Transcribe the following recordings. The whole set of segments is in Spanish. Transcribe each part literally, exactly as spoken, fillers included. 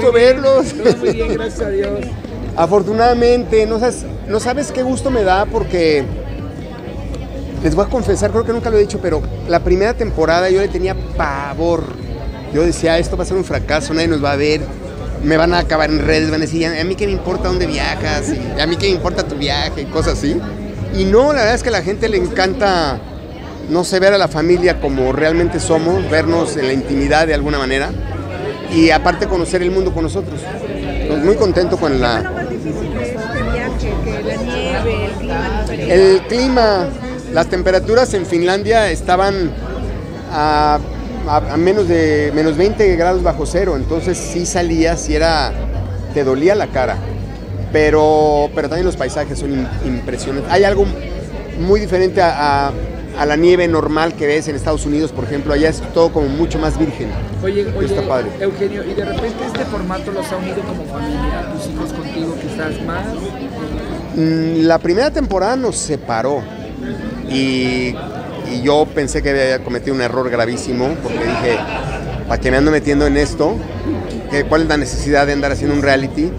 gusto verlos. Todo muy bien, gracias a Dios. Afortunadamente, no sabes, no sabes qué gusto me da porque les voy a confesar, creo que nunca lo he dicho, pero la primera temporada yo le tenía pavor. Yo decía, esto va a ser un fracaso, nadie nos va a ver, me van a acabar en redes, van a decir, a mí qué me importa dónde viajas, y a mí qué me importa tu viaje, y cosas así. Y no, la verdad es que a la gente le encanta, no sé, ver a la familia como realmente somos, vernos en la intimidad de alguna manera, y aparte conocer el mundo con nosotros. Pues muy contento con la... ¿Qué es lo más difícil de este viaje? Que la nieve, el clima diferente. El clima, las temperaturas en Finlandia estaban a, a, a menos de menos veinte grados bajo cero, entonces sí salías y era, te dolía la cara, pero, pero también los paisajes son in, impresionantes. Hay algo muy diferente a, a, a la nieve normal que ves en Estados Unidos, por ejemplo, allá es todo como mucho más virgen. Oye, oye, está padre. Eugenio, y de repente este formato los ha unido como familia, tus hijos contigo quizás más. La primera temporada nos separó y, y yo pensé que había cometido un error gravísimo porque dije, ¿para qué me ando metiendo en esto? ¿Cuál es la necesidad de andar haciendo un reality?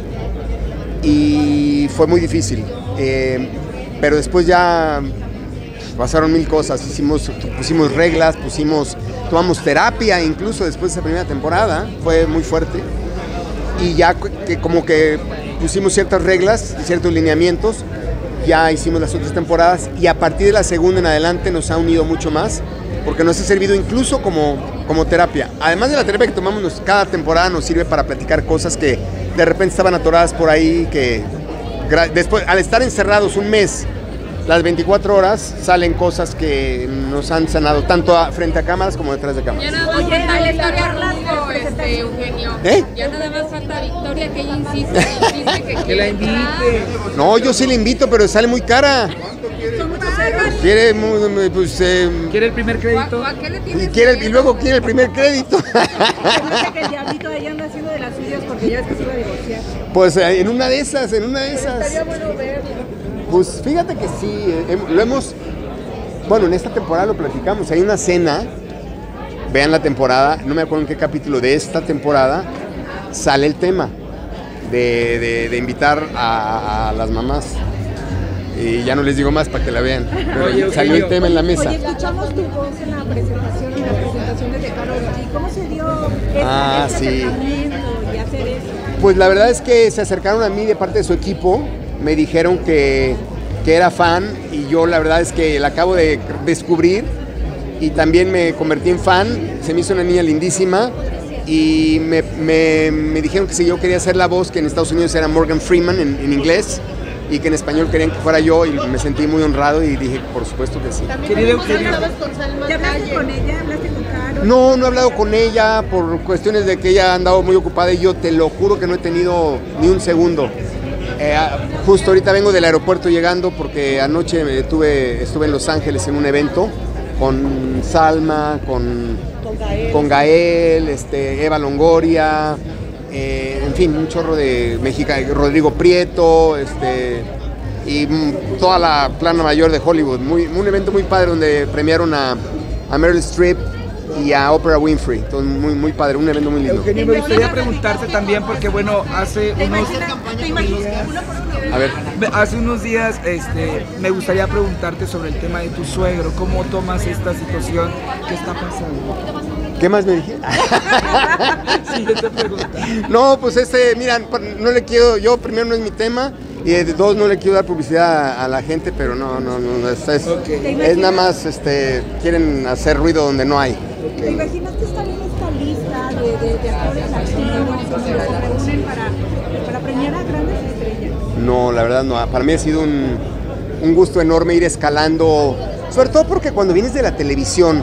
Y fue muy difícil, eh, pero después ya pasaron mil cosas, hicimos, pusimos reglas, pusimos, tomamos terapia incluso después de esa primera temporada, fue muy fuerte y ya que como que pusimos ciertas reglas y ciertos lineamientos, ya hicimos las otras temporadas y a partir de la segunda en adelante nos ha unido mucho más porque nos ha servido incluso como, como terapia. Además de la terapia que tomamos, nos, cada temporada nos sirve para platicar cosas que de repente estaban atoradas por ahí, que después, al estar encerrados un mes, las veinticuatro horas, salen cosas que nos han sanado tanto a, frente a cámaras como detrás de cámaras. Ya nada más falta Victoria Rufo, este, Eugenio. ¿Eh? Ya nada más falta Victoria, que ella insiste, insiste que, Que la invite. No, yo sí la invito, pero sale muy cara. Quiere, muy, muy, pues, eh, ¿Quiere el primer crédito? ¿A qué le y, tienes quiere, y miedo? luego quiere el primer crédito. Parece que el diablito de ella anda haciendo de las suyas porque ya es que se iba a divorciar. Pues eh, en una de esas, en una de esas. Estaría bueno verlo. Pues fíjate que sí, eh, lo hemos, bueno, en esta temporada lo platicamos, hay una cena, vean la temporada, no me acuerdo en qué capítulo de esta temporada sale el tema de, de, de invitar a, a las mamás. Y ya no les digo más para que la vean, pero Oye, salió el tema en la mesa. Oye, escuchamos tu voz en la presentación, en las presentaciones de Karol G. ¿Cómo se dio ese, Ah, ese sí. acercamiento y hacer eso? Pues la verdad es que se acercaron a mí de parte de su equipo, me dijeron que, que era fan y yo la verdad es que la acabo de descubrir y también me convertí en fan, se me hizo una niña lindísima y me, me, me dijeron que si yo quería hacer la voz, que en Estados Unidos era Morgan Freeman en, en inglés y que en español querían que fuera yo y me sentí muy honrado y dije, por supuesto que sí. Querido Eugenio. ¿Ya hablaste con ella? ¿Hablaste con Karol? No, no he hablado con ella por cuestiones de que ella ha andado muy ocupada y yo te lo juro que no he tenido ni un segundo. Eh, justo ahorita vengo del aeropuerto llegando porque anoche me estuve, estuve en Los Ángeles en un evento con Salma, con, Con Gael. con Gael, este, Eva Longoria, eh, en fin, un chorro de mexicanos, Rodrigo Prieto, este, y mm, toda la plana mayor de Hollywood. Muy, un evento muy padre donde premiaron a, a Meryl Streep y a Oprah Winfrey. Entonces, muy, muy padre, un evento muy lindo. Eugenio, me gustaría preguntarte también porque bueno, hace ¿Te unos imaginas, te imaginas uno por uno? A ver, hace unos días este, me gustaría preguntarte sobre el tema de tu suegro, ¿cómo tomas esta situación? ¿Qué está pasando? ¿qué más me dijiste? Siguiente pregunta. No, pues este, mira, no le quiero, yo primero no es mi tema y de dos no le quiero dar publicidad a, a la gente, pero no, no, no, es, es, Ok. es nada más, este, quieren hacer ruido donde no hay. ¿Te imaginas que está bien esta lista de, de, de actores latinos donde se reúnen para, para premiar a grandes estrellas? No, la verdad no, para mí ha sido un, un gusto enorme ir escalando, sobre todo porque cuando vienes de la televisión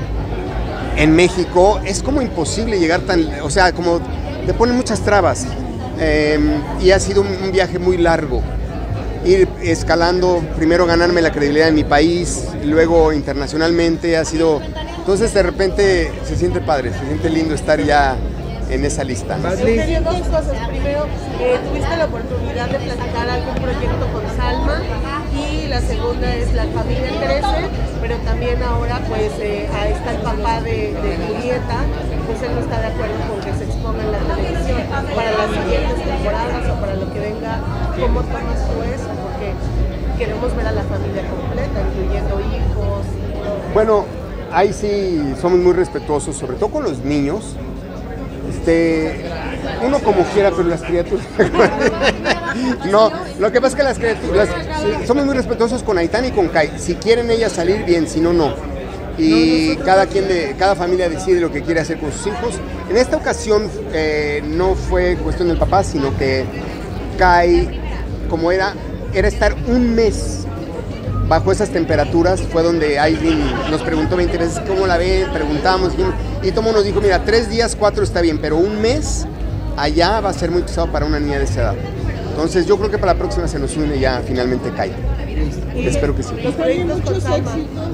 en México es como imposible llegar tan, o sea, como te ponen muchas trabas eh, y ha sido un, un viaje muy largo. Ir escalando, primero ganarme la credibilidad en mi país, luego internacionalmente, ha sido... Entonces de repente se siente padre, se siente lindo estar ya en esa lista. Badly. Tenían dos cosas. Primero, eh, tuviste la oportunidad de platicar algún proyecto con Salma y la segunda es la familia trece, pero también ahora pues eh, ahí está el papá de, de Julieta, pues él no está de acuerdo con que se exponga en la televisión. preparación para las siguientes temporadas o para lo que venga, ¿cómo tomas tú eso? Porque queremos ver a la familia completa, incluyendo hijos. Bueno, ahí sí somos muy respetuosos, sobre todo con los niños. Este, uno como quiera, pero las criaturas... No, lo que pasa es que las criaturas... las- somos muy respetuosos con Aitana y con Kai. Si quieren ellas salir, bien, si no, no. Y cada quien, de, cada familia decide lo que quiere hacer con sus hijos. En esta ocasión eh, no fue cuestión del papá, sino que Kai, como era, era estar un mes bajo esas temperaturas, fue donde Aileen nos preguntó veinte veces cómo la ven, preguntamos, y todo nos dijo, mira, tres días, cuatro está bien, pero un mes allá va a ser muy pesado para una niña de esa edad. Entonces yo creo que para la próxima se nos une ya finalmente Kai. Espero que sí. Los proyectos con Salma.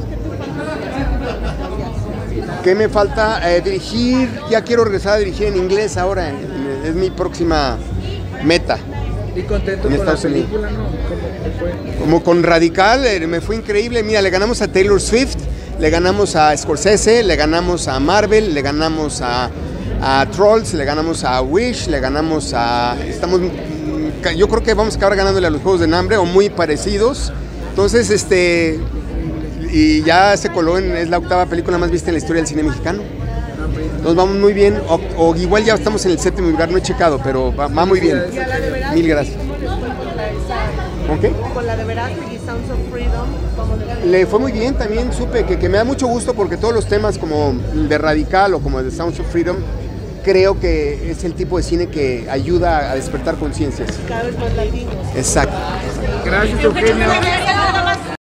¿Qué me falta? Eh, dirigir, ya quiero regresar a dirigir en inglés ahora, en- en- es mi próxima meta. Y contento En con la Estados Unidos. película, ¿no? ¿Cómo fue? Como con Radical, eh, me fue increíble. Mira, le ganamos a Taylor Swift, le ganamos a Scorsese, le ganamos a Marvel, le ganamos a, a Trolls, le ganamos a Wish, le ganamos a... Estamos, mm, yo creo que vamos a acabar ganándole a los Juegos de Hambre o muy parecidos. Entonces, este... Y ya se coló en... Es la octava película más vista en la historia del cine mexicano. Nos vamos muy bien, o, o igual ya estamos en el séptimo lugar, no he checado, pero va, va muy bien. Y a la de Verástegui, Mil gracias. ¿cómo les fue con la esa? ¿Con qué? Con la de Verástegui, Sounds of Freedom, ¿cómo les fue? Le fue muy bien, también supe que, que me da mucho gusto porque todos los temas como de Radical o como de Sounds of Freedom, creo que es el tipo de cine que ayuda a despertar conciencias. Cada vez más latinos. Exacto. Gracias, Eugenio. Gracias.